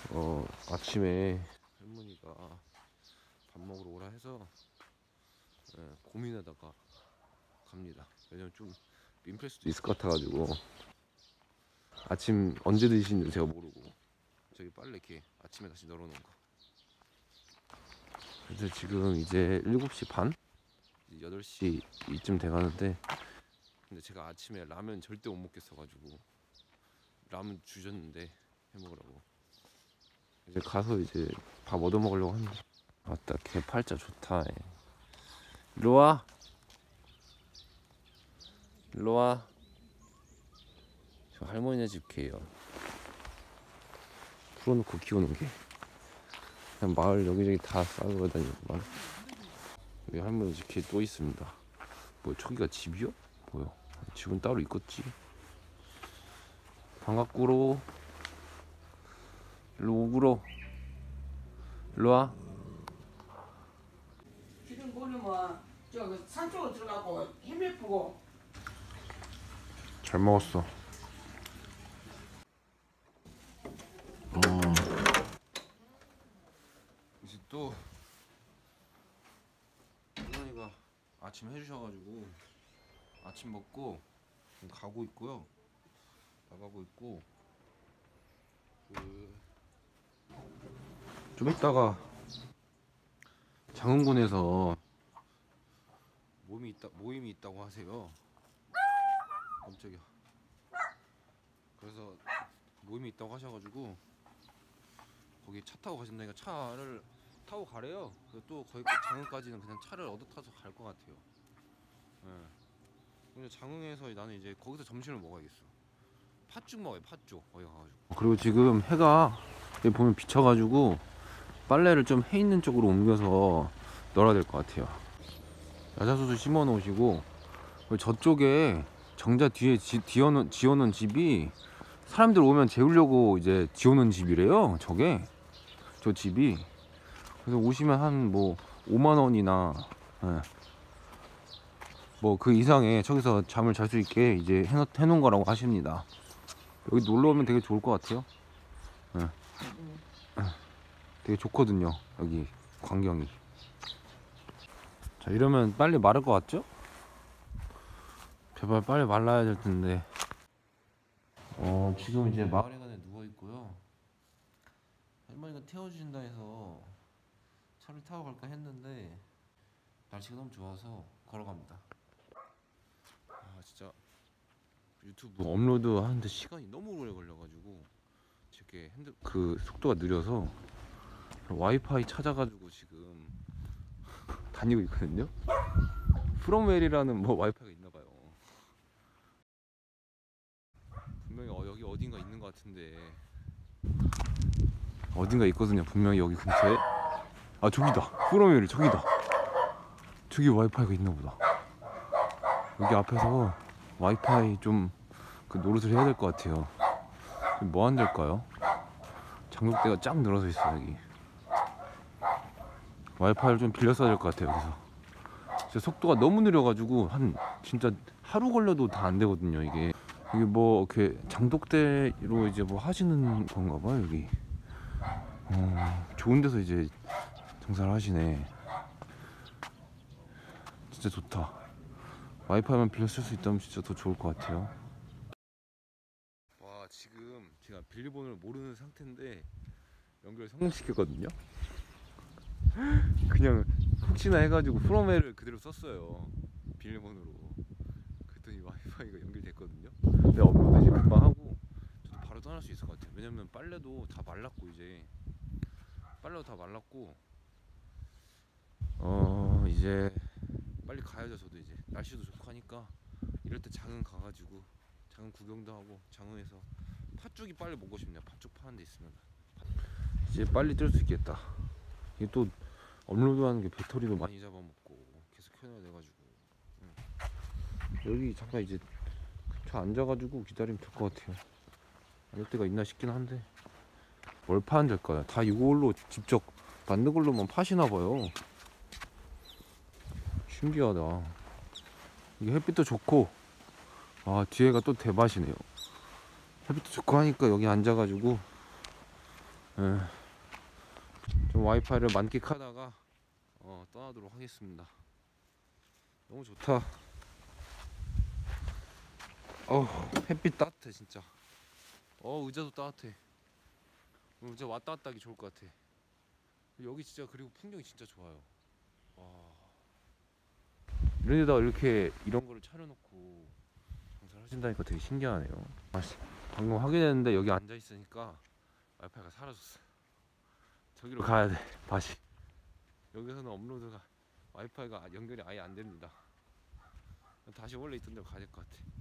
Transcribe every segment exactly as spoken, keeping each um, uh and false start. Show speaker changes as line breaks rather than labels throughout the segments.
어 아침에 할머니가 밥 먹으러 오라 해서 예, 고민하다가 갑니다. 왜냐면 좀 민폐일 수도 있을 것 같아가지고 아침 언제 드시는지 제가 모르고 저기 빨래 이렇게 아침에 다시 널어놓은 거. 그래서 지금 이제 일곱 시 반? 여덟 시 이쯤 돼가는데 근데 제가 아침에 라면 절대 못 먹겠어가지고 라면 주셨는데 해먹으라고 이제 가서 이제 밥 얻어 먹으려고 합니다. 아따 개 팔자 좋다. 일로와 일로와. 저 할머니네 집 개요. 풀어놓고 키우는 게 그냥 마을 여기저기 다 싸고 다니구만. 여기 할머니 집 개 또 있습니다. 뭐 저기가 집이요? 뭐요? 집은 따로 있겠지. 반갑구로. 일로 오구로. 일로와.
지금 보려면 저기 산 쪽으로 들어가고 힘을 고
잘 먹었어. 음. 이제 또 할머니가 아침 해주셔가지고 아침 먹고 가고 있고요. 나가고 있고 그 좀 이따가 장흥군에서 모임이 있다 모임이 있다고 하세요. 깜짝이야. 그래서 모임이 있다고 하셔가지고 거기 차 타고 가신다니까 차를 타고 가래요. 그래서 또 거기 장흥까지는 그냥 차를 얻어 타서 갈 것 같아요. 예. 근데 장흥에서 나는 이제 거기서 점심을 먹어야겠어. 팥죽 먹어요. 팥죽 거기 가가지고. 그리고 지금 해가 여기 보면 비쳐가지고 빨래를 좀 해 있는 쪽으로 옮겨서 널어야 될 것 같아요. 야자수도 심어 놓으시고 저쪽에 정자 뒤에 지, 지어놓은, 지어놓은 집이 사람들 오면 재우려고 이제 지어놓은 집이래요. 저게 저 집이. 그래서 오시면 한 뭐 오만 원이나 예. 뭐 그 이상의 저기서 잠을 잘 수 있게 이제 해놓, 해놓은 거라고 하십니다. 여기 놀러 오면 되게 좋을 것 같아요. 예. 되게 좋거든요. 여기 광경이. 자 이러면 빨리 마를 것 같죠? 제발 빨리 말라야 될 텐데. 어 지금 이제 마을회관에 누워 있고요. 할머니가 태워주신다 해서 차를 타고 갈까 했는데 날씨가 너무 좋아서 걸어갑니다. 아 진짜 유튜브 업로드 하는데 시간이 너무 오래 걸려가지고 이렇게 핸드 그 속도가 느려서 와이파이 찾아가지고 지금 다니고 있거든요. 프롬웰이라는 뭐 와이파이가 있나봐요. 분명히 어, 여기 어딘가 있는 것 같은데 어딘가 있거든요. 분명히 여기 근처에. 아 저기다. 프롬웰이 저기다. 저기 와이파이가 있나보다. 여기 앞에서 와이파이 좀 그 노릇을 해야 될 것 같아요. 뭐 하는 데일까요? 장독대가 쫙 늘어서 있어 여기. 와이파이를 좀 빌려 써야 될 것 같아요. 여기서 진짜 속도가 너무 느려가지고 한 진짜 하루 걸려도 다 안 되거든요. 이게 이게 뭐 이렇게 장독대로 이제 뭐 하시는 건가 봐요 여기. 어, 좋은 데서 이제 장사를 하시네. 진짜 좋다. 와이파이만 빌려 쓸 수 있다면 진짜 더 좋을 것 같아요. 와 지금 제가 비밀번호를 모르는 상태인데 연결 성공시켰거든요. 그냥 혹시나 해가지고 프롬웨를 그대로 썼어요. 비밀번호로. 그랬더니 와이파이가 연결됐거든요. 근데 업로드 이제 금방 하고 저도 바로 떠날 수 있을 것 같아요. 왜냐면 빨래도 다 말랐고 이제 빨래도 다 말랐고 어 이제 빨리 가야죠. 저도 이제 날씨도 좋고 하니까 이럴 때 장흥 가가지고 장흥 구경도 하고 장흥에서 팥죽이 빨리 먹고 싶네요. 팥죽 파는 데 있으면 이제 빨리 뜰 수 있겠다. 이게 또 업로드하는 게 배터리도 많이 잡아먹고 계속 켜놔야 돼가지고. 응. 여기 잠깐 이제 저 앉아가지고 기다리면 될 것 같아요. 이럴 때가 있나 싶긴 한데 뭘 파는 데일까요? 다 이걸로 직접 만든 걸로만 파시나봐요. 신기하다. 이게 햇빛도 좋고 아 뒤에가 또 대밭이네요. 햇빛도 좋고 하니까 여기 앉아가지고 예. 좀 와이파이를 만끽하다가 어, 떠나도록 하겠습니다. 너무 좋다. 어, 햇빛 따뜻해 진짜. 어, 의자도 따뜻해. 의자 왔다 갔다 하기 좋을 것 같아. 여기 진짜, 그리고 풍경이 진짜 좋아요. 와. 이런 데다가 이렇게 이런 거를 차려놓고 장사를 하신다니까 되게 신기하네요. 아, 방금 확인했는데 여기 앉아 있으니까 와이파이가 사라졌어. 저기로 가야 돼. 다시. 여기서는 업로드가, 와이파이가 연결이 아예 안 됩니다. 다시 원래 있던 데로 가야 될 것 같아.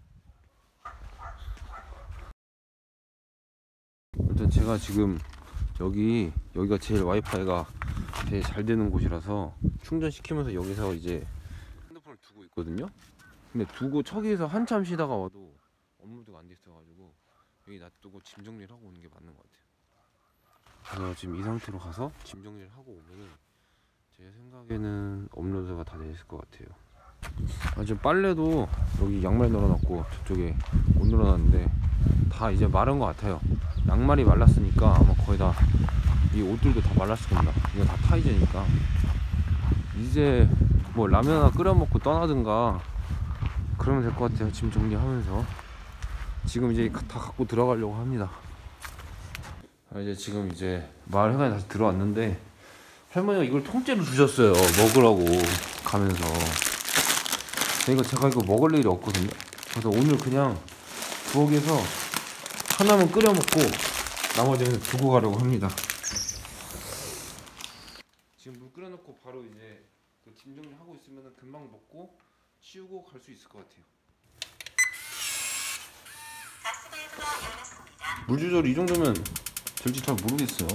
일단 제가 지금 여기 여기가 제일 와이파이가 되게 잘 되는 곳이라서 충전시키면서 여기서 이제 핸드폰을 두고 있거든요. 근데 두고 저기에서 한참 쉬다가 와도 업로드가 안 돼 있어가지고 여기 놔두고 짐 정리를 하고 오는 게 맞는 것 같아요. 그래서 지금 이 상태로 가서 짐 정리를 하고 오면은 제 생각에는 업로드가 다 돼 있을 것 같아요. 아, 지금 빨래도 여기 양말 널어놨고 저쪽에 못 널어놨는데 다 이제 마른 것 같아요. 양말이 말랐으니까 아마 거의 다 이 옷들도 다 말랐을 겁니다. 이거 다 타이즈니까 이제 뭐 라면 하나 끓여 먹고 떠나든가 그러면 될 것 같아요. 짐 정리하면서 지금 이제 다 갖고 들어가려고 합니다. 아, 이제 지금 이제 마을 회관에 다시 들어왔는데 할머니가 이걸 통째로 주셨어요. 먹으라고 가면서. 그러니까 제가 이거 먹을 일이 없거든요. 그래서 오늘 그냥 부엌에서 하나만 끓여 먹고 나머지는 두고 가려고 합니다. 지금 물 끓여놓고 바로 이제 그 짐 정리하고 있으면 금방 먹고 치우고 갈 수 있을 것 같아요. 물 조절 이 정도면 될지 잘 모르겠어요.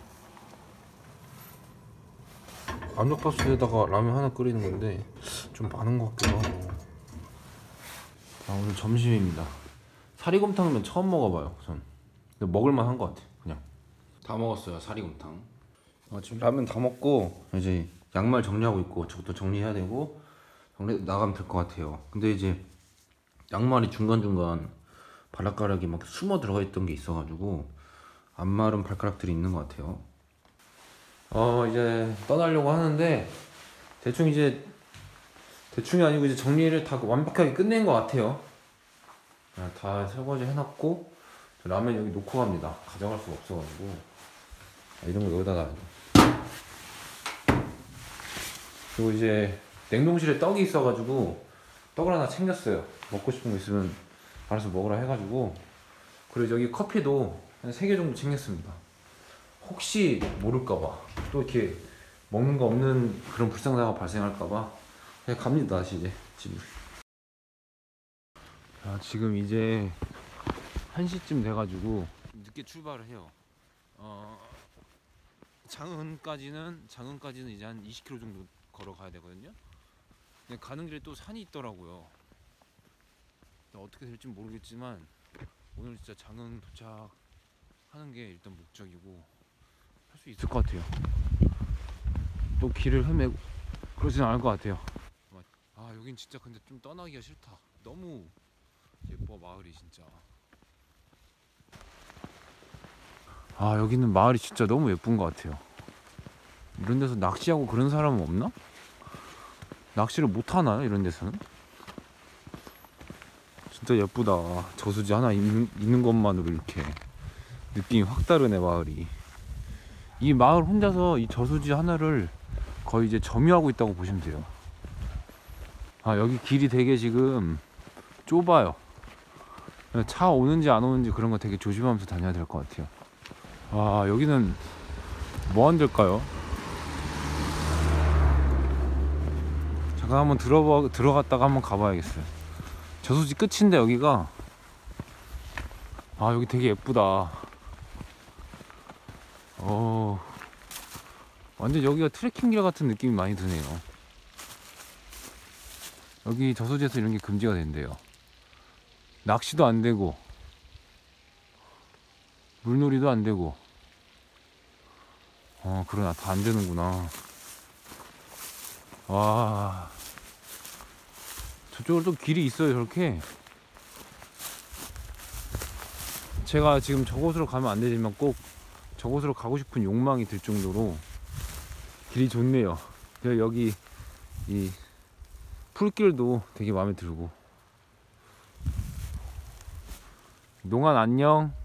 압력밥솥에다가 라면 하나 끓이는 건데 좀 많은 것 같기도 하고. 아, 오늘 점심입니다. 사리곰탕면 처음 먹어봐요. 전 근데 먹을만 한 것 같아. 그냥 다 먹었어요. 사리곰탕. 아, 지금 라면 다 먹고 이제 양말 정리하고 있고 저것도 정리해야 되고 정리 나가면 될 것 같아요. 근데 이제 양말이 중간중간 발가락이 막 숨어 들어가 있던 게 있어가지고 안 마른 발가락들이 있는 것 같아요. 어, 이제 떠나려고 하는데 대충 이제 대충이 아니고 이제 정리를 다 완벽하게 끝낸 것 같아요. 다 설거지 해놨고 라면 여기 놓고 갑니다. 가져갈 수가 없어가지고. 아, 이런 거 여기다 놔야죠. 그리고 이제 냉동실에 떡이 있어가지고 떡을 하나 챙겼어요. 먹고 싶은 거 있으면 알아서 먹으라 해가지고. 그리고 여기 커피도 한 세 개 정도 챙겼습니다. 혹시 모를까봐 또 이렇게 먹는 거 없는 그런 불상사가 발생할까봐 그냥 갑니다. 다시 이제 집으로. 자, 지금 이제 한 시쯤 돼가지고 늦게 출발을 해요. 어, 장흥까지는 장흥까지는 이제 한 이십 킬로미터 정도 걸어가야 되거든요. 근데 가는 길에 또 산이 있더라고요. 어떻게 될지 모르겠지만 오늘 진짜 장흥 도착하는 게 일단 목적이고 할 수 있을 것 같아요. 또 길을 헤매고 그러진 않을 것 같아요. 아, 여긴 진짜 근데 좀 떠나기가 싫다. 너무 예뻐 마을이 진짜. 아, 여기는 마을이 진짜 너무 예쁜 것 같아요. 이런 데서 낚시하고 그런 사람은 없나? 낚시를 못 하나요? 이런 데서는? 진짜 예쁘다. 저수지 하나 있는, 있는 것만으로 이렇게 느낌이 확 다르네 마을이. 이 마을 혼자서 이 저수지 하나를 거의 이제 점유하고 있다고 보시면 돼요. 아, 여기 길이 되게 지금 좁아요. 차 오는지 안 오는지 그런 거 되게 조심하면서 다녀야 될 것 같아요. 아, 여기는 뭐 하는 데일까요? 잠깐 한번 들어봐, 들어갔다가 한번 가봐야겠어요. 저수지 끝인데 여기가. 아, 여기 되게 예쁘다. 어, 완전 여기가 트레킹길 같은 느낌이 많이 드네요. 여기 저수지에서 이런 게 금지가 된대요. 낚시도 안 되고 물놀이도 안 되고. 어, 그러나 다 안 되는구나. 와, 저쪽으로 또 길이 있어요. 저렇게. 제가 지금 저곳으로 가면 안 되지만 꼭 저곳으로 가고 싶은 욕망이 들 정도로 길이 좋네요. 그리고 여기 이 풀길도 되게 마음에 들고. 농안 안녕.